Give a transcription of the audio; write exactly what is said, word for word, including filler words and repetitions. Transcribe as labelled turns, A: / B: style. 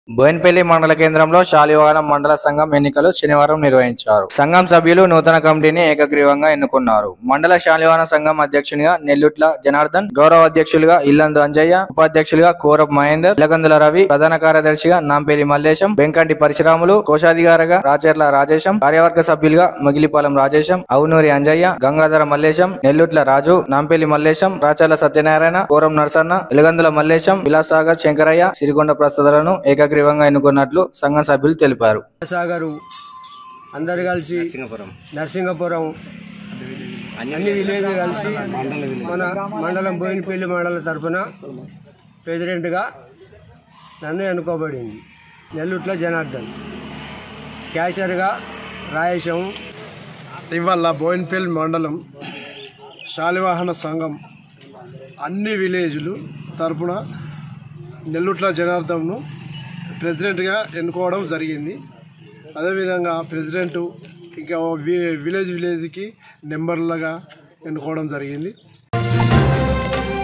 A: బోయినపల్లి మండల కేంద్రంలో శాలివాహనం మండల సంఘం ఎన్నికలు శనివారం నిర్వహించారు. సంఘం సభ్యులు నూతన కమిటీని ఏకగ్రీవంగా ఎన్నుకున్నారు. మండల శాలివాహన సంఘం అధ్యక్షునిగా నెల్లుట్ల జనార్దన్, గౌరవ అధ్యక్షులుగా ఇల్లందు అంజయ్య, ఉపాధ్యక్షులుగా కోరప్ మహేందర్, ఇలగందుల రవి, ప్రధాన కార్యదర్శిగా నాంపల్లి మల్లేశం, వెంకంటి పరశురాములు, కోశాధికారిగా రాచర్ల రాజేశం, కార్యవర్గ సభ్యులుగా మిగిలిపాలెం రాజేశం, అవునూరి అంజయ్య, గంగాధర మల్లేశం, నెల్లుట్ల రాజు, నాంపల్లి మల్లేశం, రాచర్ల సత్యనారాయణ, కోరం నరసన్న, ఇలగందుల మల్లేశం, విలాసాగర్ శంకరయ్య, సిరికొండ ప్రస్తుతలను ఏకగ్రీవంగా ఎన్నుకున్నట్లు సంఘం సభ్యులు తెలిపారు.
B: సాగరు అందరు కలిసి నరసింగపురం అన్ని విలేజ్ కలిసి మన మండలం బోయినపల్లి మండలం తరఫున ప్రెసిడెంట్గా నన్ను ఎన్నుకోబడింది. నెల్లుట్ల జనార్దన్, క్యాషియర్గా రాయేశం.
C: ఇవాళ బోయినపల్లి మండలం శాలివాహన సంఘం అన్ని విలేజ్లు తరఫున నెల్లుట్ల జనార్దన్ను ప్రెసిడెంట్గా ఎన్నుకోవడం జరిగింది. అదేవిధంగా ప్రెసిడెంటు ఇంకా విలేజ్ విలేజ్కి నెంబర్లుగా ఎన్నుకోవడం జరిగింది.